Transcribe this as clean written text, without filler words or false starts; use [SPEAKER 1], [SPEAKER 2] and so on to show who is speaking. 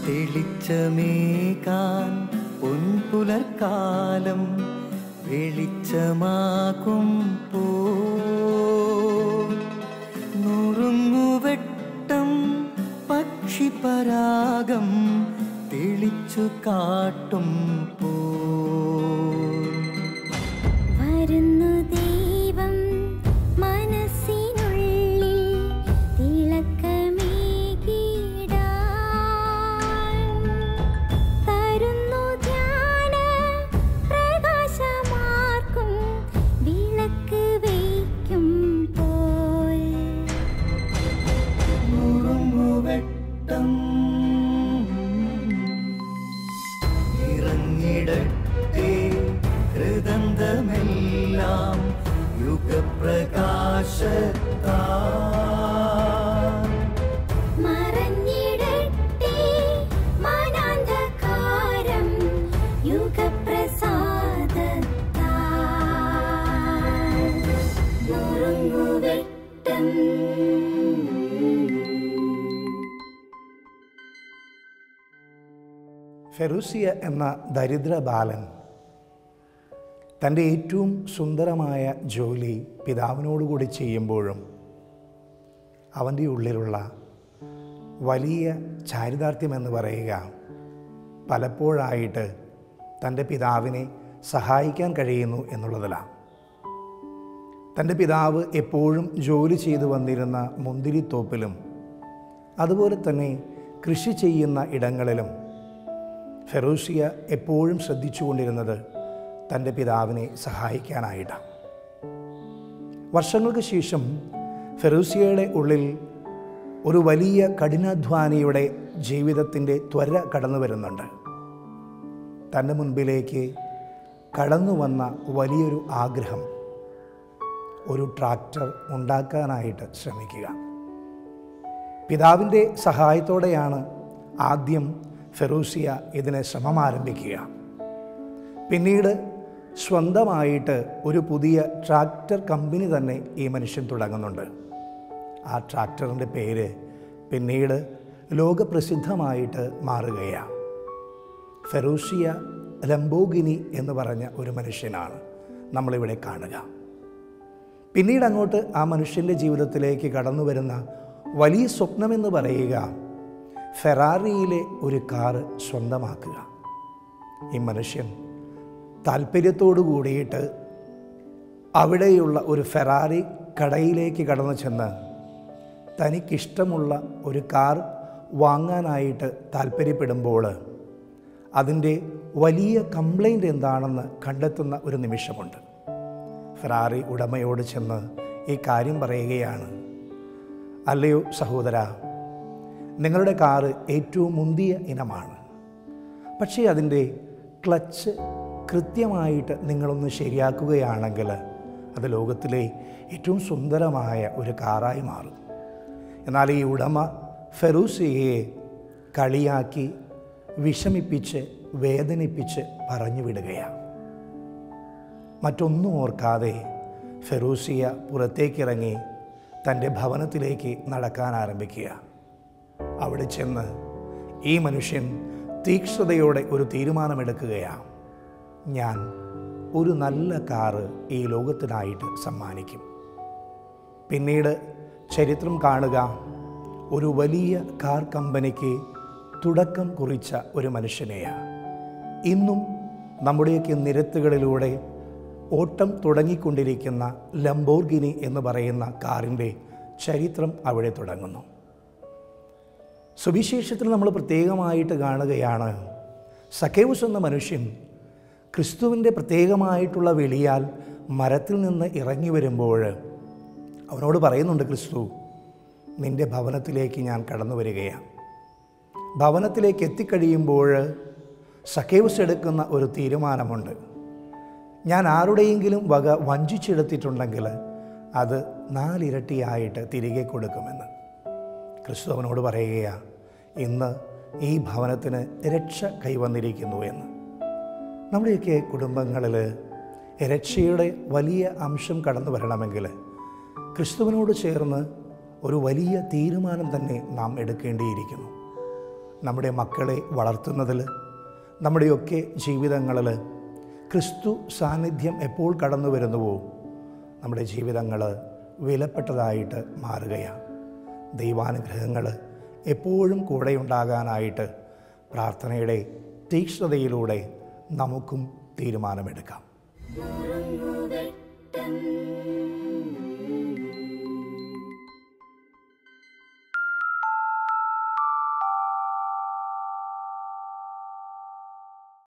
[SPEAKER 1] തെളിച്ചമേകാൻ പൊൻപുലർക്കാലം വെളിച്ചമാകുമ്പോ നുറുങ്ങുവെട്ടം പക്ഷിപരാഗം തെളിച്ചു കാട്ടുമ്പോ
[SPEAKER 2] വരുന്നു ദൈവം മനസ്സിനുള്ളിൽ തിളക്കമേകിടാൻ തരുന്നു ധ്യാന പ്രകാശമാർക്കും വിളക്ക് വയ്ക്കുമ്പോൾ
[SPEAKER 1] നുറുങ്ങുവെട്ടം ഇറങ്ങിടട്ടെ ഹൃദന്തമെല്ലാം യുഗപ്രകാശത്താൽ
[SPEAKER 2] മറഞ്ഞിടട്ടെ മനാന്ധകാരം യുഗപ്രസാദത്താൽ നുറുങ്ങുവെട്ടം.
[SPEAKER 3] ഫെറൂസിയ എന്ന ദരിദ്ര ബാലൻ തൻ്റെ ഏറ്റവും സുന്ദരമായ ജോലി പിതാവിനോടുകൂടി ചെയ്യുമ്പോഴും അവൻ്റെ ഉള്ളിലുള്ള വലിയ ചാരിതാർത്ഥ്യമെന്ന് പറയുക പലപ്പോഴായിട്ട് തൻ്റെ പിതാവിനെ സഹായിക്കാൻ കഴിയുന്നു എന്നുള്ളതിലാണ്. തൻ്റെ പിതാവ് എപ്പോഴും ജോലി ചെയ്തു വന്നിരുന്ന മുന്തിരിത്തോപ്പിലും അതുപോലെ തന്നെ കൃഷി ചെയ്യുന്ന ഇടങ്ങളിലും ഫെറൂസിയ എപ്പോഴും ശ്രദ്ധിച്ചുകൊണ്ടിരുന്നത് തൻ്റെ പിതാവിനെ സഹായിക്കാനായിട്ടാണ്. വർഷങ്ങൾക്ക് ശേഷം ഫെറൂസിയയുടെ ഉള്ളിൽ ഒരു വലിയ കഠിനാധ്വാനിയുടെ ജീവിതത്തിൻ്റെ ത്വര കടന്നു വരുന്നുണ്ട്. തൻ്റെ മുൻപിലേക്ക് കടന്നു വന്ന വലിയൊരു ആഗ്രഹം ഒരു ട്രാക്ടർ ഉണ്ടാക്കാനായിട്ട് ശ്രമിക്കുക. പിതാവിൻ്റെ സഹായത്തോടെയാണ് ആദ്യം ഫെറൂസിയ ഇതിന് ശ്രമം ആരംഭിക്കുക. പിന്നീട് സ്വന്തമായിട്ട് ഒരു പുതിയ ട്രാക്ടർ കമ്പനി തന്നെ ഈ മനുഷ്യൻ തുടങ്ങുന്നുണ്ട്. ആ ട്രാക്ടറിൻ്റെ പേര് പിന്നീട് ലോകപ്രസിദ്ധമായിട്ട് മാറുകയാണ്. ഫെറൂസിയ ലംബോർഗിനി എന്ന് പറഞ്ഞ ഒരു മനുഷ്യനാണ് നമ്മളിവിടെ കാണുക. പിന്നീട് അങ്ങോട്ട് ആ മനുഷ്യൻ്റെ ജീവിതത്തിലേക്ക് കടന്നു വരുന്ന വലിയ സ്വപ്നമെന്ന് പറയുക ഫെറാറിയിലെ ഒരു കാറ് സ്വന്തമാക്കുക. ഈ മനുഷ്യൻ താല്പര്യത്തോടു കൂടിയിട്ട് അവിടെയുള്ള ഒരു ഫെറാറി കടയിലേക്ക് കടന്നു ചെന്ന് തനിക്കിഷ്ടമുള്ള ഒരു കാർ വാങ്ങാനായിട്ട് താല്പര്യപ്പെടുമ്പോൾ അതിൻ്റെ വലിയ കംപ്ലൈൻ്റ് എന്താണെന്ന് കണ്ടെത്തുന്ന ഒരു നിമിഷമുണ്ട്. ഫെറാറി ഉടമയോട് ചെന്ന് ഈ കാര്യം പറയുകയാണ്, അല്ലയോ സഹോദര, നിങ്ങളുടെ കാറ് ഏറ്റവും മുന്തിയ ഇനമാണ്, പക്ഷേ അതിൻ്റെ ക്ലച്ച് കൃത്യമായിട്ട് നിങ്ങളൊന്ന് ശരിയാക്കുകയാണെങ്കിൽ അത് ലോകത്തിലെ ഏറ്റവും സുന്ദരമായ ഒരു കാറായി മാറും. എന്നാൽ ഈ ഉടമ ഫെറൂസിയയെ കളിയാക്കി വിഷമിപ്പിച്ച് വേദനിപ്പിച്ച് പറഞ്ഞു വിടുകയാണ്. മറ്റൊന്നും ഓർക്കാതെ ഫെറൂസിയ പുറത്തേക്കിറങ്ങി തൻ്റെ ഭവനത്തിലേക്ക് നടക്കാൻ ആരംഭിക്കുക. അവിടെ ചെന്ന് ഈ മനുഷ്യൻ തീക്ഷ്ണതയോടെ ഒരു തീരുമാനമെടുക്കുകയാണ്, ഞാൻ ഒരു നല്ല കാറ് ഈ ലോകത്തിനായിട്ട് സമ്മാനിക്കും. പിന്നീട് ചരിത്രം കാണുക ഒരു വലിയ കാർ കമ്പനിക്ക് തുടക്കം കുറിച്ച ഒരു മനുഷ്യനെയാണ്. ഇന്നും നമ്മുടെയൊക്കെ നിരത്തുകളിലൂടെ ഓട്ടം തുടങ്ങിക്കൊണ്ടിരിക്കുന്ന ലംബോർഗിനി എന്ന് പറയുന്ന കാറിൻ്റെ ചരിത്രം അവിടെ തുടങ്ങുന്നു. സുവിശേഷത്തിൽ നമ്മൾ പ്രത്യേകമായിട്ട് കാണുകയാണ്, സക്കേവുസ് എന്ന മനുഷ്യൻ ക്രിസ്തുവിൻ്റെ പ്രത്യേകമായിട്ടുള്ള വിളിയാൽ മരത്തിൽ നിന്ന് ഇറങ്ങി വരുമ്പോൾ അവനോട് പറയുന്നുണ്ട്, ക്രിസ്തു, നിൻ്റെ ഭവനത്തിലേക്ക് ഞാൻ കടന്നു വരികയാണ്. ഭവനത്തിലേക്ക് എത്തിക്കഴിയുമ്പോൾ സക്കേവുസ് എടുക്കുന്ന ഒരു തീരുമാനമുണ്ട്, ഞാൻ ആരുടെയെങ്കിലും വക വഞ്ചിച്ചെടുത്തിട്ടുണ്ടെങ്കിൽ അത് 4 ഇരട്ടിയായിട്ട് തിരികെ കൊടുക്കുമെന്ന്. ക്രിസ്തു അവനോട് പറയുകയാണ്, ഇന്ന് ഈ ഭവനത്തിന് രക്ഷ കൈവന്നിരിക്കുന്നു എന്ന്. നമ്മുടെയൊക്കെ കുടുംബങ്ങളിൽ രക്ഷയുടെ വലിയ അംശം കടന്നു വരണമെങ്കിൽ ക്രിസ്തുവിനോട് ചേർന്ന് ഒരു വലിയ തീരുമാനം തന്നെ നാം എടുക്കേണ്ടിയിരിക്കുന്നു. നമ്മുടെ മക്കളെ വളർത്തുന്നതിൽ, നമ്മുടെയൊക്കെ ജീവിതങ്ങളിൽ ക്രിസ്തു സാന്നിധ്യം എപ്പോൾ കടന്നു വരുന്നുവോ നമ്മുടെ ജീവിതങ്ങൾ വിലപ്പെട്ടതായിട്ട് മാറുകയാണ്. ദൈവാനുഗ്രഹങ്ങൾ എപ്പോഴും കൂടെയുണ്ടാകാനായിട്ട് പ്രാർത്ഥനയുടെ തീക്ഷ്ണതയിലൂടെ നമുക്കും തീരുമാനമെടുക്കാം.
[SPEAKER 2] ഉറങ്ങുവെട്ടം